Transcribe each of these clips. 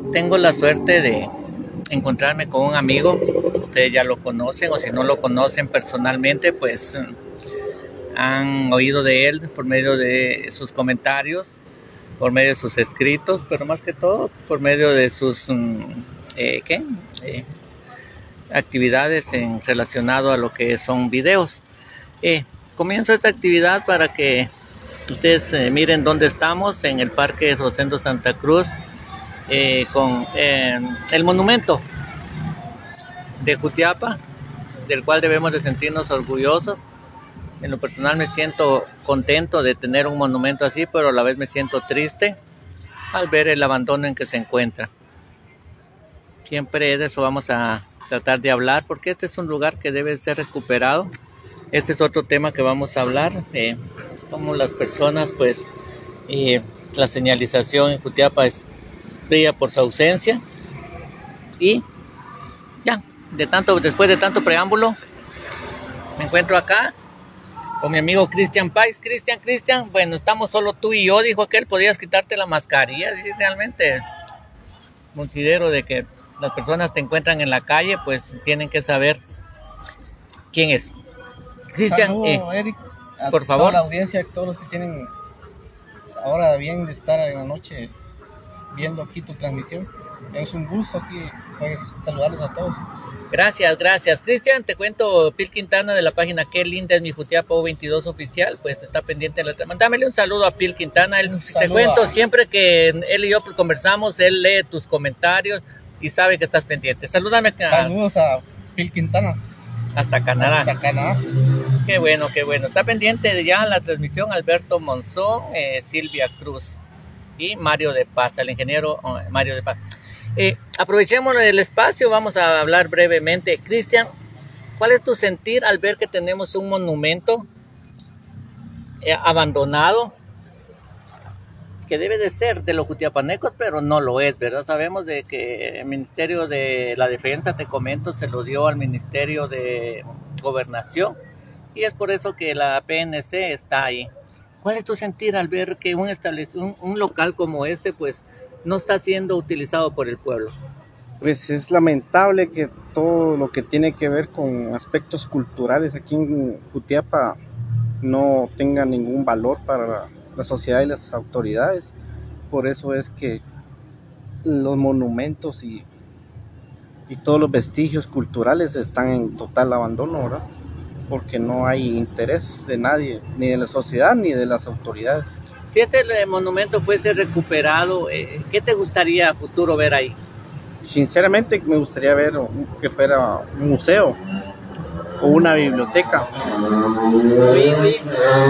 tengo la suerte de encontrarme con un amigo. Ustedes ya lo conocen, o si no lo conocen personalmente, pues han oído de él por medio de sus comentarios, por medio de sus escritos, pero más que todo por medio de sus actividades relacionado a lo que son videos. Comienzo esta actividad para que ustedes miren dónde estamos, en el Parque Rosendo Santa Cruz, con el monumento de Jutiapa, del cual debemos de sentirnos orgullosos. En lo personal me siento contento de tener un monumento así, pero a la vez me siento triste al ver el abandono en que se encuentra. Siempre de eso vamos a tratar de hablar, porque este es un lugar que debe ser recuperado. Ese es otro tema que vamos a hablar, cómo las personas, pues, la señalización en Jutiapa brilla por su ausencia. Y ya, después de tanto preámbulo, me encuentro acá con mi amigo Cristian Pais. Cristian, bueno, estamos solo tú y yo, dijo aquel, podías quitarte la mascarilla. Y realmente considero de que las personas te encuentran en la calle, pues tienen que saber quién es. Cristian, Eric, por favor. A la audiencia, todos los que tienen ahora bien de estar en la noche viendo aquí tu transmisión. Es un gusto aquí saludarlos a todos. Gracias. Cristian, te cuento, Phil Quintana de la página Qué linda es mi Jutiapa O22 oficial, pues está pendiente de la... Dámele un saludo a Phil Quintana. Te cuento, siempre que él y yo conversamos, él lee tus comentarios y sabe que estás pendiente. Salúdame acá. Saludos a Phil Quintana. Hasta Canadá. Hasta Canadá. Qué bueno. Está pendiente ya la transmisión Alberto Monzón, Silvia Cruz y Mario de Paz, el ingeniero Mario de Paz. Aprovechemos el espacio, vamos a hablar brevemente. Cristian, ¿cuál es tu sentir al ver que tenemos un monumento abandonado, que debe de ser de los jutiapanecos, pero no lo es, ¿verdad? Sabemos de que el Ministerio de la Defensa, te comento, se lo dio al Ministerio de Gobernación, y es por eso que la PNC está ahí. ¿Cuál es tu sentir al ver que un local como este, pues, no está siendo utilizado por el pueblo? Pues es lamentable que todo lo que tiene que ver con aspectos culturales aquí en Jutiapa no tenga ningún valor para la sociedad y las autoridades. Por eso es que los monumentos y todos los vestigios culturales están en total abandono, ¿verdad? Porque no hay interés de nadie, ni de la sociedad ni de las autoridades. Si este monumento fuese recuperado, ¿qué te gustaría a futuro ver ahí? Sinceramente me gustaría ver que fuera un museo o una biblioteca. Oye.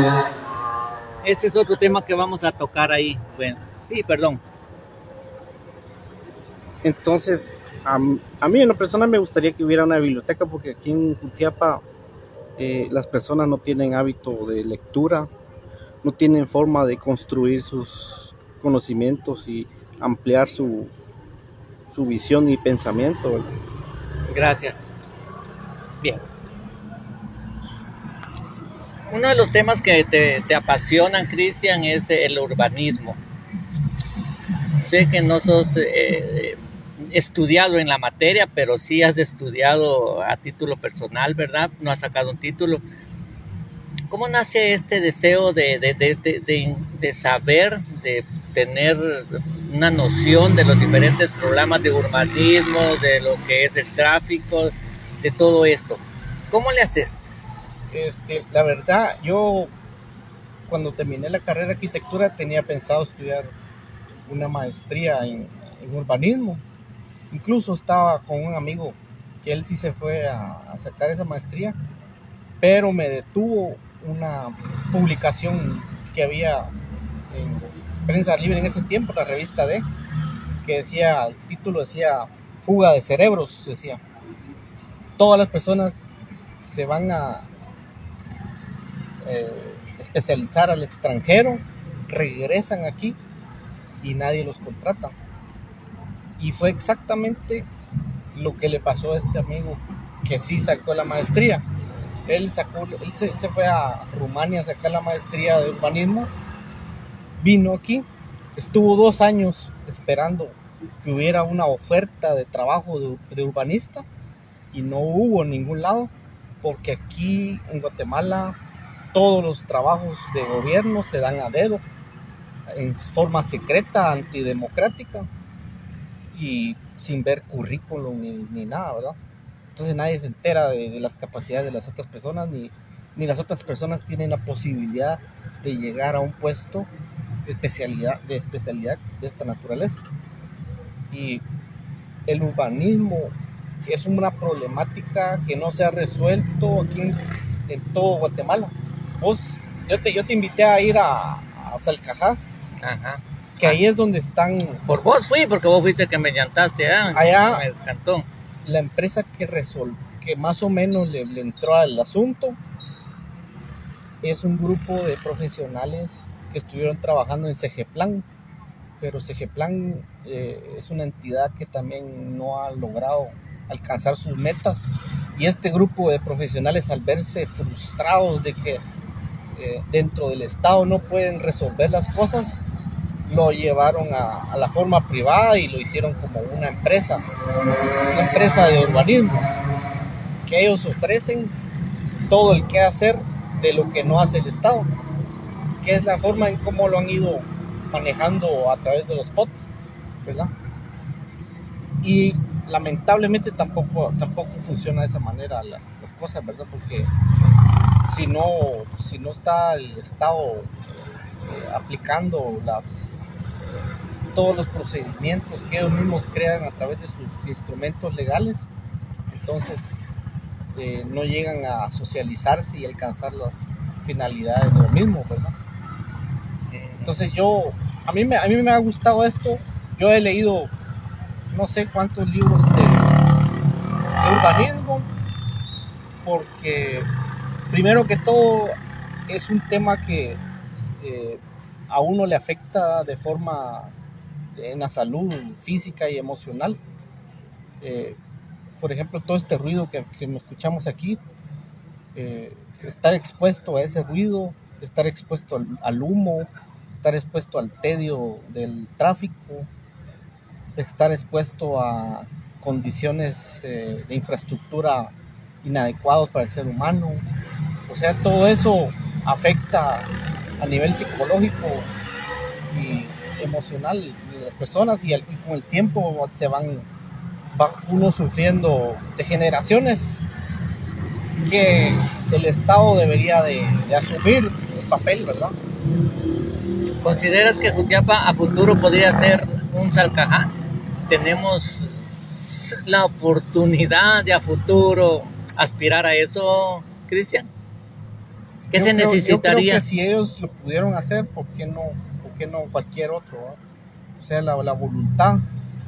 Ese es otro tema que vamos a tocar ahí. Bueno, sí, perdón. Entonces, a mí en lo personal me gustaría que hubiera una biblioteca, porque aquí en Jutiapa las personas no tienen hábito de lectura, no tienen forma de construir sus conocimientos y ampliar su visión y pensamiento, ¿verdad? Gracias. Bien. Uno de los temas que te apasionan, Cristian, es el urbanismo. Sé que no sos estudiado en la materia, pero sí has estudiado a título personal, ¿verdad? No has sacado un título. ¿Cómo nace este deseo de saber, de tener una noción de los diferentes programas de urbanismo, de lo que es el tráfico, de todo esto? ¿Cómo le haces? La verdad, yo cuando terminé la carrera de arquitectura tenía pensado estudiar una maestría en urbanismo. Incluso estaba con un amigo que él sí se fue a sacar esa maestría, pero me detuvo una publicación que había en Prensa Libre en ese tiempo, la revista D, que decía, el título decía Fuga de cerebros, decía. Todas las personas se van a especializar al extranjero, regresan aquí y nadie los contrata. Y fue exactamente lo que le pasó a este amigo que sí sacó la maestría. Él se fue a Rumania a sacar la maestría de urbanismo, vino aquí, estuvo 2 años esperando que hubiera una oferta de trabajo de urbanista, y no hubo en ningún lado, porque aquí en Guatemala todos los trabajos de gobierno se dan a dedo, en forma secreta, antidemocrática y sin ver currículum ni nada, ¿verdad? Entonces nadie se entera de las capacidades de las otras personas, ni las otras personas tienen la posibilidad de llegar a un puesto de especialidad de esta naturaleza. Y el urbanismo es una problemática que no se ha resuelto aquí en todo Guatemala. Yo te invité a ir a Salcajá, Ajá. que ahí es donde están... Por vos fui, porque vos fuiste el que me llantaste allá. me encantó. La empresa que más o menos le entró al asunto es un grupo de profesionales que estuvieron trabajando en CGPlan, pero CGPlan es una entidad que también no ha logrado alcanzar sus metas, y este grupo de profesionales, al verse frustrados de que dentro del Estado no pueden resolver las cosas, lo llevaron a la forma privada y lo hicieron como una empresa de urbanismo, que ellos ofrecen todo el quehacer de lo que no hace el Estado, que es la forma en cómo lo han ido manejando a través de los POTs, ¿verdad? Y lamentablemente tampoco funciona de esa manera las cosas, ¿verdad? Porque si no está el Estado aplicando todos los procedimientos que ellos mismos crean a través de sus instrumentos legales, entonces no llegan a socializarse y alcanzar las finalidades de lo mismo, ¿verdad? Entonces a mí me ha gustado esto. Yo he leído no sé cuántos libros de urbanismo, porque primero que todo es un tema que a uno le afecta de forma en la salud física y emocional. Por ejemplo, todo este ruido que escuchamos aquí, estar expuesto a ese ruido, estar expuesto al humo, estar expuesto al tedio del tráfico, estar expuesto a condiciones de infraestructura inadecuadas para el ser humano. O sea, todo eso afecta a nivel psicológico y emocional de las personas, y con el tiempo va uno sufriendo degeneraciones que el Estado debería de asumir el papel, ¿verdad? ¿Consideras que Jutiapa a futuro podría ser un Salcajá? ¿Tenemos la oportunidad de a futuro aspirar a eso, Cristian? ¿Qué se necesitaría? Yo creo que si ellos lo pudieron hacer, ¿por qué no cualquier otro, ¿no? O sea, la voluntad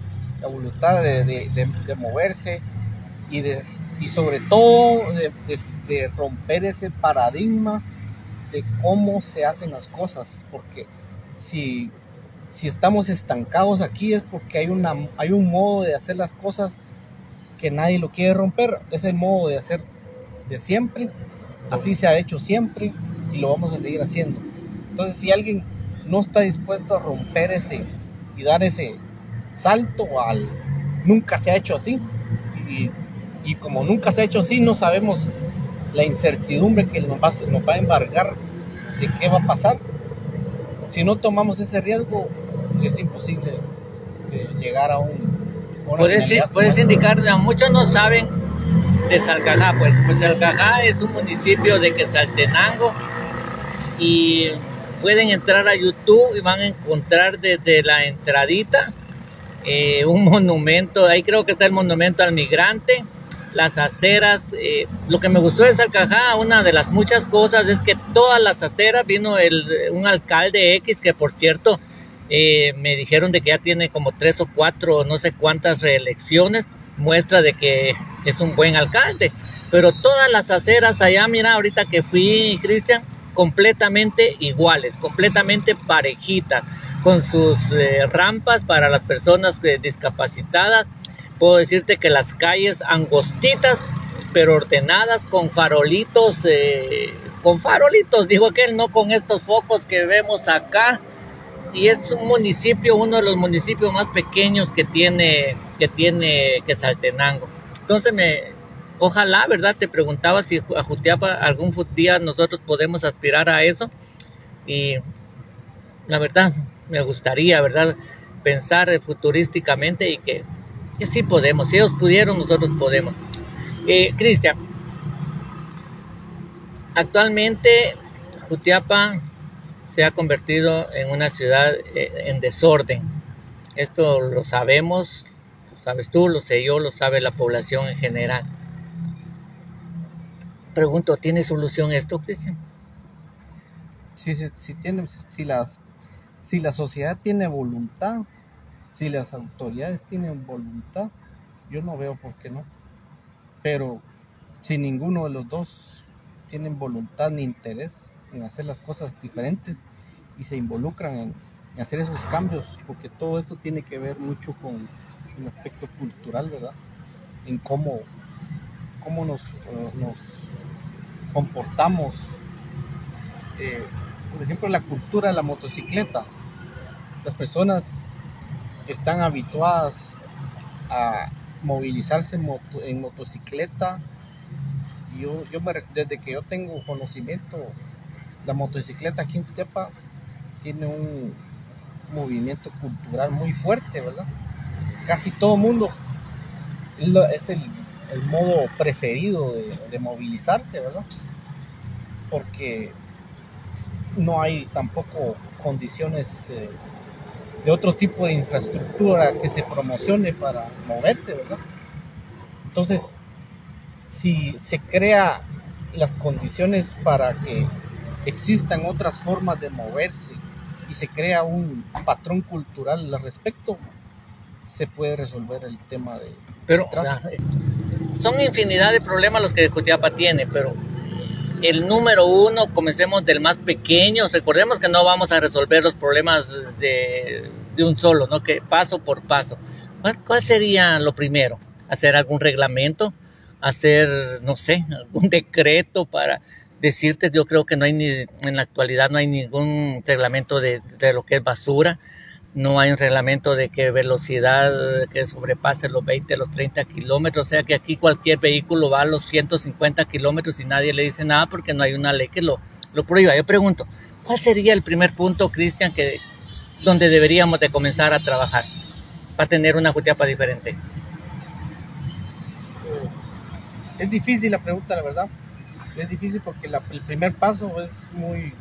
de moverse y sobre todo de romper ese paradigma de cómo se hacen las cosas, porque si estamos estancados aquí es porque hay un modo de hacer las cosas que nadie lo quiere romper. Es el modo de hacer de siempre, así se ha hecho siempre y lo vamos a seguir haciendo. Entonces, si alguien no está dispuesto a romper y dar ese salto nunca se ha hecho así, y como nunca se ha hecho así, no sabemos la incertidumbre que nos va a embargar de qué va a pasar. Si no tomamos ese riesgo, es imposible llegar a Puedes indicar, muchos no saben de Salcajá, pues Salcajá es un municipio de Quetzaltenango, y pueden entrar a YouTube y van a encontrar desde la entradita un monumento. Ahí creo que está el monumento al migrante, las aceras. Lo que me gustó de Salcajá, una de las muchas cosas, es que todas las aceras vino un alcalde X, que por cierto me dijeron de que ya tiene como 3 o 4, no sé cuántas reelecciones, muestra de que es un buen alcalde. Pero todas las aceras allá, mira, ahorita que fui, Cristian, completamente iguales, completamente parejitas, con sus rampas para las personas discapacitadas. Puedo decirte que las calles angostitas, pero ordenadas, con farolitos, digo aquel, no con estos focos que vemos acá, y es un municipio, uno de los municipios más pequeños que tiene Quetzaltenango. Entonces ojalá, ¿verdad? Te preguntaba si a Jutiapa algún día nosotros podemos aspirar a eso, y la verdad me gustaría, ¿verdad?, pensar futurísticamente y que sí podemos. Si ellos pudieron, nosotros podemos. Cristian, actualmente Jutiapa se ha convertido en una ciudad en desorden. Esto lo sabemos, lo sabes tú, lo sé yo, lo sabe la población en general. Pregunto, ¿tiene solución esto, Cristian? Si la sociedad tiene voluntad, si las autoridades tienen voluntad, yo no veo por qué no. Pero si ninguno de los dos tienen voluntad ni interés en hacer las cosas diferentes y se involucran en hacer esos cambios, porque todo esto tiene que ver mucho con el aspecto cultural, ¿verdad? En cómo nos comportamos. Por ejemplo, la cultura de la motocicleta. Las personas están habituadas a movilizarse en motocicleta. Desde que yo tengo conocimiento, la motocicleta aquí en Jutiapa tiene un movimiento cultural muy fuerte, ¿verdad? Casi todo el mundo es el modo preferido de movilizarse, ¿verdad? Porque no hay tampoco condiciones de otro tipo de infraestructura que se promocione para moverse, ¿verdad? Entonces, si se crea las condiciones para que existan otras formas de moverse y se crea un patrón cultural al respecto, se puede resolver el tema de tráfico. Son infinidad de problemas los que Jutiapa tiene, pero el número uno, comencemos del más pequeño. Recordemos que no vamos a resolver los problemas de un solo, ¿no? Que paso por paso. ¿Cuál sería lo primero? ¿Hacer algún reglamento? ¿Hacer, no sé, algún decreto para decirte? Yo creo que en la actualidad no hay ningún reglamento de lo que es basura. No hay un reglamento de qué velocidad que sobrepase los 20, los 30 kilómetros. O sea que aquí cualquier vehículo va a los 150 kilómetros y nadie le dice nada porque no hay una ley que lo prohíba. Yo pregunto, ¿cuál sería el primer punto, Cristian, donde deberíamos de comenzar a trabajar para tener una Jutiapa diferente? Es difícil la pregunta, la verdad. Es difícil porque el primer paso es muy...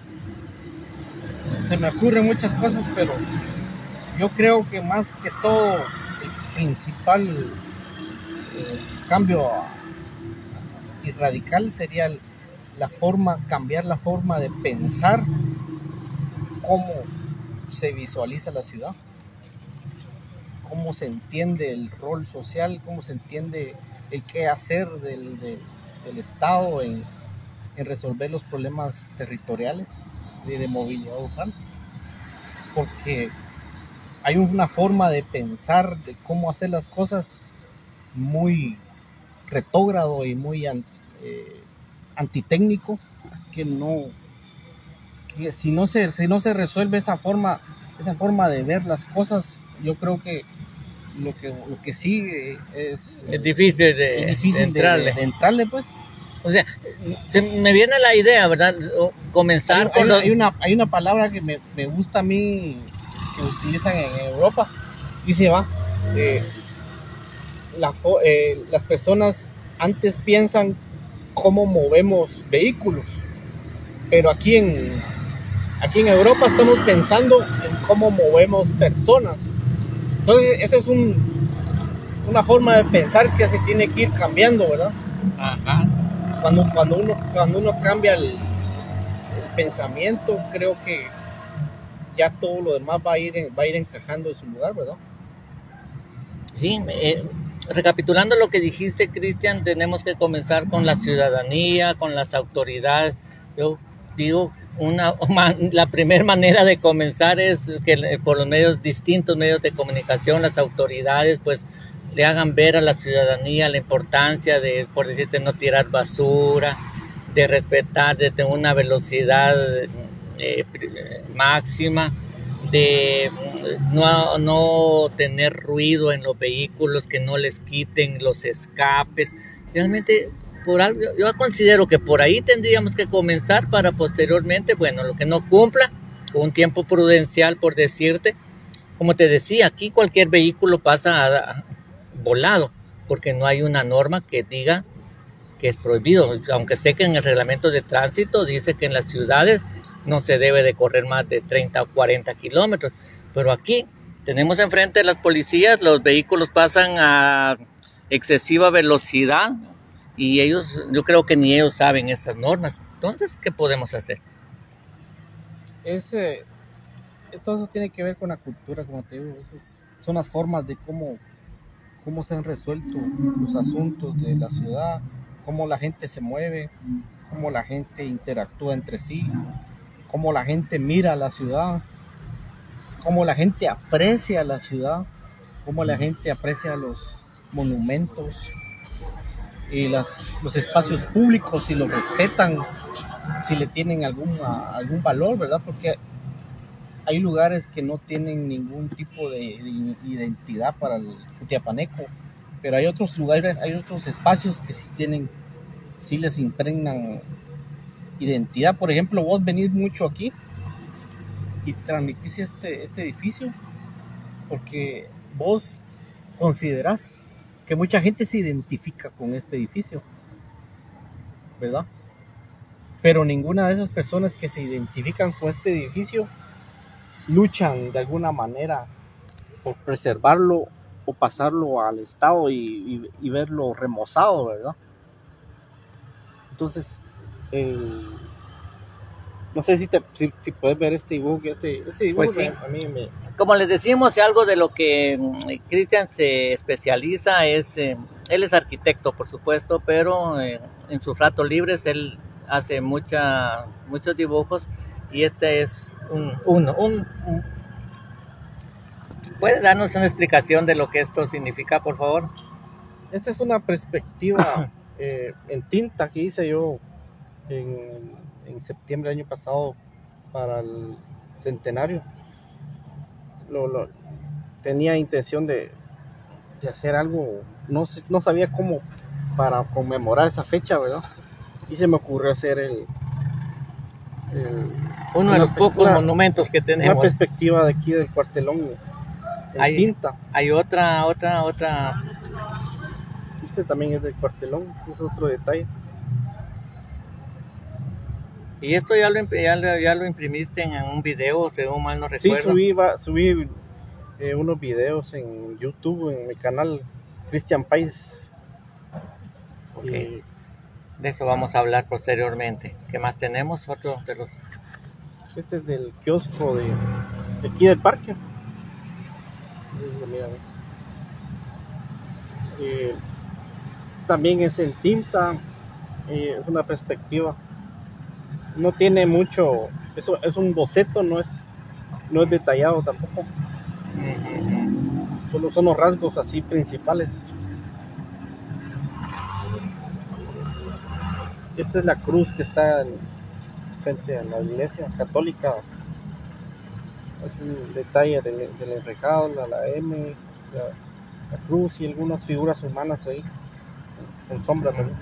Se me ocurren muchas cosas, pero yo creo que más que todo el principal cambio y radical sería cambiar la forma de pensar cómo se visualiza la ciudad, cómo se entiende el rol social, cómo se entiende el qué hacer del Estado en resolver los problemas territoriales de movilidad urbana, porque hay una forma de pensar de cómo hacer las cosas muy retrógrado y muy antitécnico, que si no se resuelve esa forma de ver las cosas, yo creo que lo que sigue es difícil de entrarle, pues. O sea, se me viene la idea, ¿verdad? Comenzar hay una palabra que me gusta a mí, que utilizan en Europa, dice, las personas antes piensan cómo movemos vehículos, pero aquí en Europa estamos pensando en cómo movemos personas. Entonces esa es una forma de pensar que se tiene que ir cambiando, ¿verdad? Ajá. Cuando uno cambia el pensamiento, creo que ya todo lo demás va a ir encajando en su lugar, ¿verdad? Sí, recapitulando lo que dijiste, Cristian, tenemos que comenzar con la ciudadanía, con las autoridades. Yo digo, la primera manera de comenzar es que por los distintos medios de comunicación, las autoridades, pues, le hagan ver a la ciudadanía la importancia de, por decirte, no tirar basura, de respetar, de tener una velocidad máxima, de no tener ruido en los vehículos, que no les quiten los escapes. Realmente, por algo, yo considero que por ahí tendríamos que comenzar para posteriormente, bueno, lo que no cumpla, con un tiempo prudencial, por decirte, como te decía, aquí cualquier vehículo pasa volado, porque no hay una norma que diga que es prohibido, aunque sé que en el reglamento de tránsito dice que en las ciudades no se debe de correr más de 30 o 40 kilómetros, pero aquí tenemos enfrente de las policías, los vehículos pasan a excesiva velocidad y ellos, yo creo que ni ellos saben esas normas. Entonces, ¿qué podemos hacer? Todo eso tiene que ver con la cultura, como te digo. Son las formas de cómo se han resuelto los asuntos de la ciudad, cómo la gente se mueve, cómo la gente interactúa entre sí, cómo la gente mira la ciudad, cómo la gente aprecia la ciudad, cómo la gente aprecia los monumentos y los espacios públicos, si los respetan, si le tienen algún valor, ¿verdad? Porque hay lugares que no tienen ningún tipo de identidad para el cutiapaneco, pero hay otros lugares, hay otros espacios que sí les impregnan identidad. Por ejemplo, vos venís mucho aquí y transmitís este edificio porque vos considerás que mucha gente se identifica con este edificio, ¿verdad? Pero ninguna de esas personas que se identifican con este edificio luchan de alguna manera por preservarlo o pasarlo al Estado y verlo remozado, ¿verdad? Entonces, no sé si puedes ver este dibujo. Este dibujo, Pues sí. a mí Como les decimos, algo de lo que Cristian se especializa es, él es arquitecto, por supuesto, pero en sus ratos libres él hace muchos dibujos y este es uno. ¿Puede darnos una explicación de lo que esto significa, por favor? Esta es una perspectiva en tinta que hice yo en septiembre del año pasado para el centenario. Tenía intención de hacer algo, no sabía cómo para conmemorar esa fecha, ¿verdad? Y se me ocurrió hacer uno de los pocos monumentos que tenemos. Una perspectiva de aquí del cuartelón en tinta. Hay otra. Este también es del cuartelón, es otro detalle. Y esto ya lo imprimiste en un video, según mal no recuerdo. Sí, subí unos videos en YouTube, en mi canal Cristian Pais. Okay. De eso vamos a hablar posteriormente. ¿Qué más tenemos? Otro de los... Este es del kiosco de aquí del parque. También es en tinta, es una perspectiva. No tiene mucho, eso es un boceto, no es detallado tampoco. Solo son los rasgos así principales. Esta es la cruz que está frente a la iglesia católica. Es un detalle del enrejado, la M, la cruz y algunas figuras humanas ahí, en sombra también.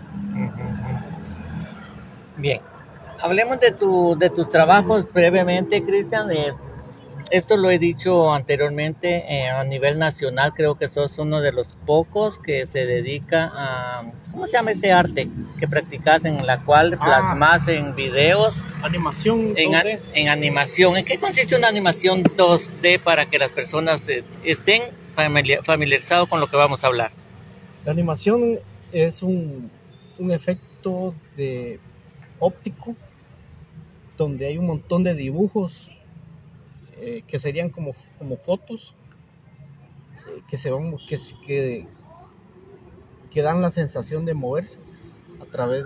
Bien, hablemos de tus trabajos brevemente, Cristian. Esto lo he dicho anteriormente, a nivel nacional creo que sos uno de los pocos que se dedica a, ¿cómo se llama ese arte que practicas, en la cual plasmas en videos? Animación 2D. En animación. ¿En qué consiste una animación 2D para que las personas estén familiarizados con lo que vamos a hablar? La animación es un efecto óptico donde hay un montón de dibujos que serían como fotos que dan la sensación de moverse a través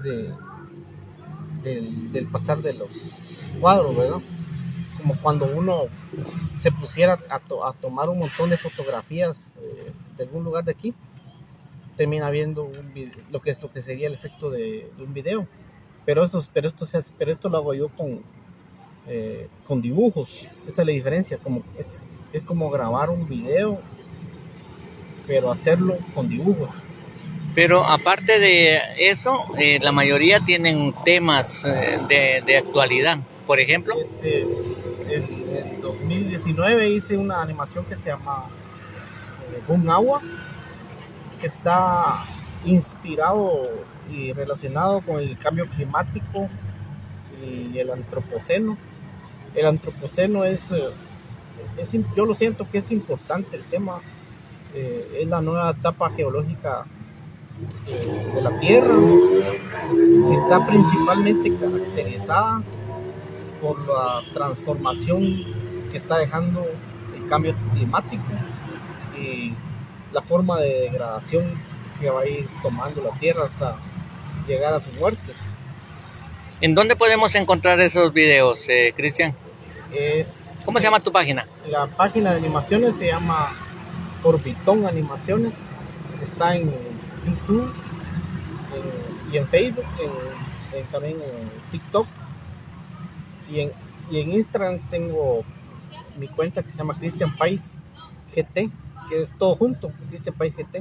del pasar de los cuadros, ¿verdad? Como cuando uno se pusiera a tomar un montón de fotografías de algún lugar de aquí, termina viendo lo que sería el efecto de un video. Pero esto lo hago yo con dibujos. Esa es la diferencia, es como grabar un video, pero hacerlo con dibujos. Pero aparte de eso, la mayoría tienen temas de actualidad. Por ejemplo, En 2019 hice una animación que se llama Un Agua, que está inspirado y relacionado con el cambio climático y el antropoceno. El antropoceno yo lo siento que es importante el tema, es la nueva etapa geológica de la Tierra, está principalmente caracterizada por la transformación que está dejando el cambio climático y la forma de degradación que va a ir tomando la Tierra hasta llegar a su muerte. ¿En dónde podemos encontrar esos videos, Cristian? ¿Cómo se llama tu página? La página de animaciones se llama Orbitón Animaciones. Está en YouTube y en Facebook, también en TikTok. Y en Instagram tengo mi cuenta que se llama Cristian Pais GT, que es todo junto, Cristian Pais GT.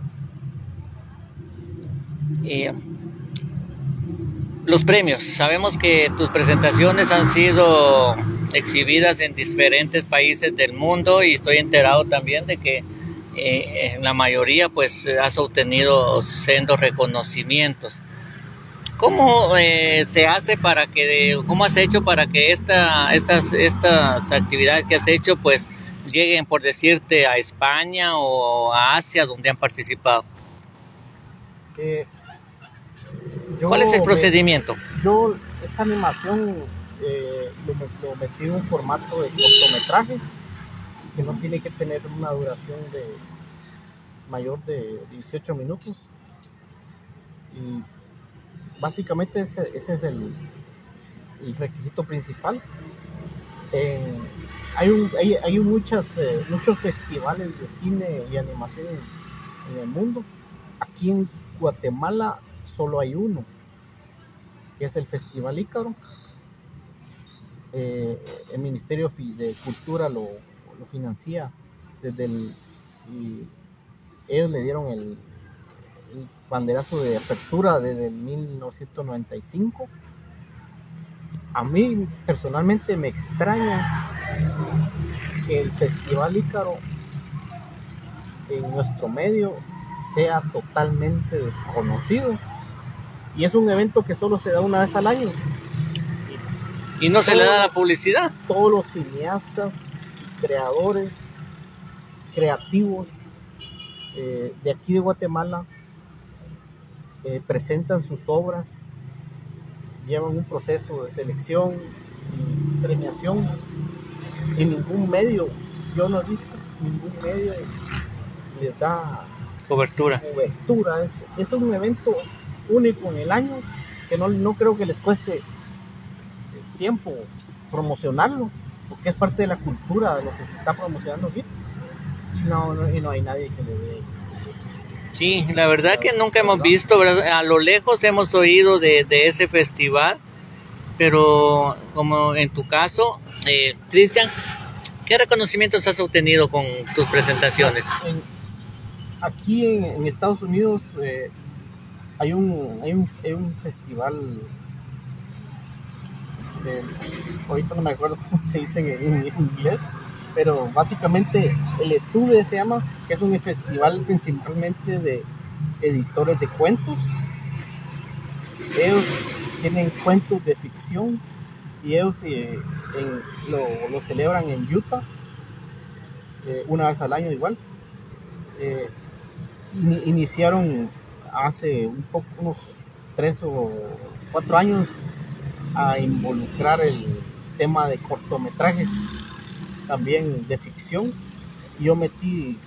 Los premios. Sabemos que tus presentaciones han sido exhibidas en diferentes países del mundo y estoy enterado también de que en la mayoría pues has obtenido sendos reconocimientos. ¿Cómo se hace cómo has hecho para que estas actividades que has hecho pues lleguen, por decirte, a España o a Asia, donde han participado? ¿Cuál es el procedimiento? Yo esta animación lo metí en un formato de cortometraje que no tiene que tener una duración mayor de 18 minutos y básicamente ese es el requisito principal. Hay muchos festivales de cine y animación en el mundo. Aquí en Guatemala solo hay uno, que es el Festival Ícaro. El Ministerio de Cultura lo financia y ellos le dieron el banderazo de apertura desde 1995. A mí personalmente me extraña que el Festival Ícaro en nuestro medio sea totalmente desconocido, y es un evento que solo se da una vez al año y no se le da la publicidad. Todos los cineastas, creadores, creativos de aquí de Guatemala presentan sus obras, llevan un proceso de selección y premiación. En ningún medio, yo no he visto ningún medio les da cobertura. Es un evento único en el año que no creo que les cueste tiempo promocionarlo, porque es parte de la cultura de lo que se está promocionando aquí. Y no hay nadie que le dé. Sí, la verdad que nunca hemos visto, ¿verdad? A lo lejos hemos oído de ese festival, pero como en tu caso, Cristian, ¿qué reconocimientos has obtenido con tus presentaciones? Aquí en Estados Unidos hay un festival, ahorita no me acuerdo cómo se dice en inglés, pero básicamente el ETUDE se llama, que es un festival principalmente de editores de cuentos. Ellos tienen cuentos de ficción y ellos lo celebran en Utah una vez al año igual. Iniciaron hace unos 3 o 4 años a involucrar el tema de cortometrajes también de ficción. Yo metí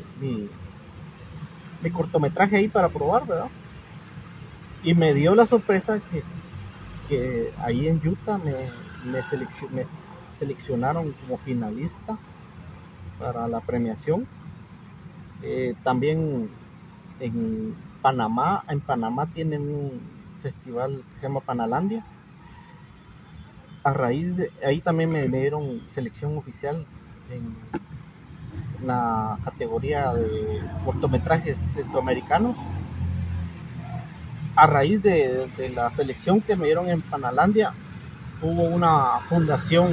mi cortometraje ahí para probar, ¿verdad? Y me dio la sorpresa que ahí en Utah me seleccionaron como finalista para la premiación. También en Panamá tienen un festival que se llama Panalandia, a raíz de ahí también me dieron selección oficial en la categoría de cortometrajes centroamericanos. A raíz de la selección que me dieron en Panalandia, hubo una fundación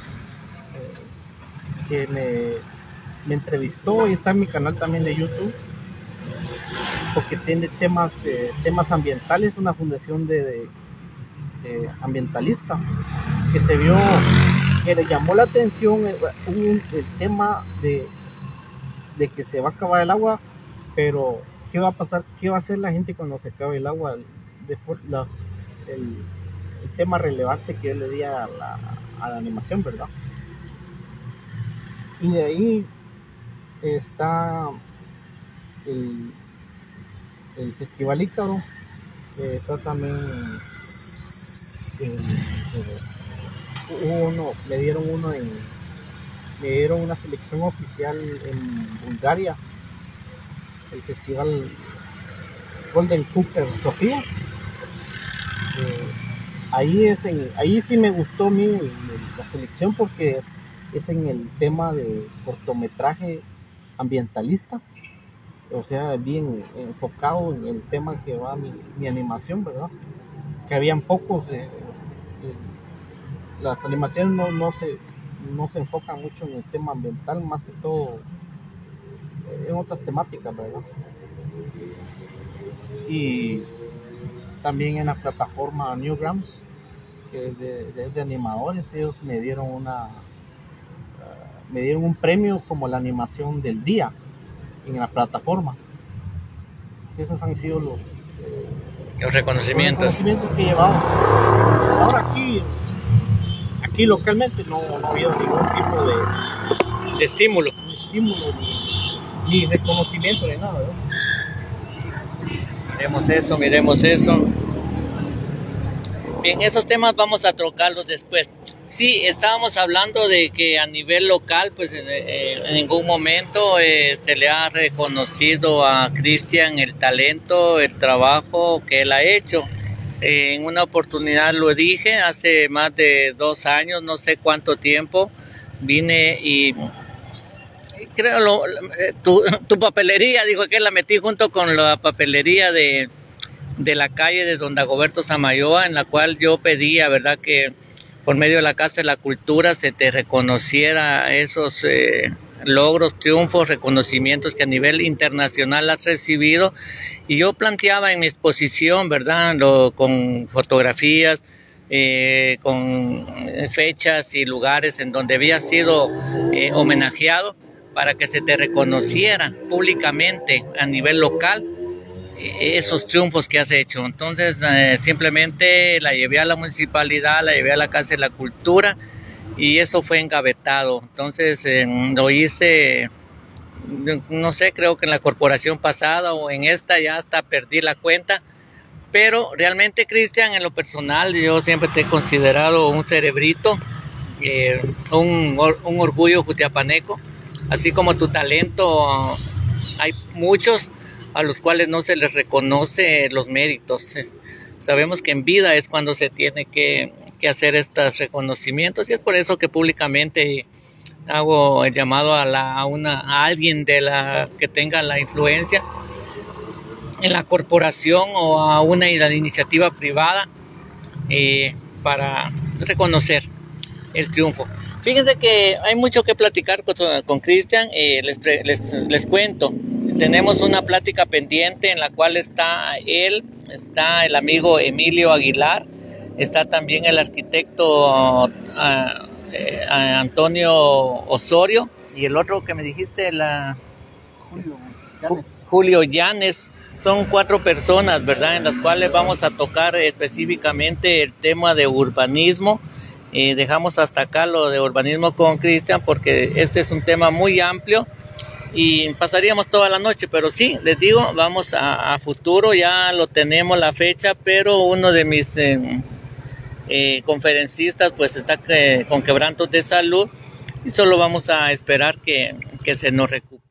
que me entrevistó y está en mi canal también de YouTube, porque tiene temas ambientales, una fundación de ambientalista, que se vio, que le llamó la atención el tema de que se va a acabar el agua, pero ¿qué va a pasar? ¿Qué va a hacer la gente cuando se acabe el agua? El tema relevante que yo le di a la animación, ¿verdad? Y de ahí está el Festival Ícaro, está también me dieron una selección oficial en Bulgaria, el Festival Golden Cooper Sofía. Ahí sí me gustó a mí la selección, porque es en el tema de cortometraje ambientalista, o sea, bien enfocado en el tema que va mi animación, ¿verdad? Que habían pocos, las animaciones no se enfocan mucho en el tema ambiental, más que todo en otras temáticas, ¿verdad? Y también en la plataforma Newgrounds, que es de animadores, ellos me dieron un premio como la animación del día en la plataforma. Esos han sido los reconocimientos que he llevado. Ahora aquí localmente no ha habido ningún tipo de estímulo, ni reconocimiento ni nada, ¿verdad? Miremos eso. Bien, esos temas vamos a trocarlos después. Sí, estábamos hablando de que a nivel local, pues en ningún momento se le ha reconocido a Cristian el talento, el trabajo que él ha hecho. En una oportunidad lo dije, hace más de 2 años, no sé cuánto tiempo, vine y creo tu papelería, digo que la metí junto con la papelería de la calle de don Dagoberto Samayoa, en la cual yo pedía, ¿verdad?, que por medio de la Casa de la Cultura se te reconociera esos logros, triunfos, reconocimientos que a nivel internacional has recibido. Y yo planteaba en mi exposición, ¿verdad?, con fotografías, con fechas y lugares en donde había sido homenajeado, para que se te reconociera públicamente a nivel local esos triunfos que has hecho. Entonces simplemente la llevé a la municipalidad, la llevé a la Casa de la Cultura y eso fue engavetado. Entonces lo hice, no sé, creo que en la corporación pasada o en esta, ya hasta perdí la cuenta. Pero realmente, Cristian, en lo personal, yo siempre te he considerado un cerebrito, un orgullo jutiapaneco. Así como tu talento, hay muchos a los cuales no se les reconoce los méritos. Sabemos que en vida es cuando se tiene que hacer estos reconocimientos, y es por eso que públicamente hago el llamado a alguien que tenga la influencia en la corporación o a una iniciativa privada para reconocer el triunfo. Fíjense que hay mucho que platicar con Cristian. Les cuento, tenemos una plática pendiente en la cual está él, está el amigo Emilio Aguilar, está también el arquitecto Antonio Osorio, y el otro que me dijiste, Julio Llanes. Son 4 personas, ¿verdad?, en las cuales vamos a tocar específicamente el tema de urbanismo. Dejamos hasta acá lo de urbanismo con Cristian, porque este es un tema muy amplio y pasaríamos toda la noche, pero sí, les digo, vamos a futuro, ya lo tenemos la fecha, pero uno de mis conferencistas pues está con quebrantos de salud y solo vamos a esperar que se nos recupere.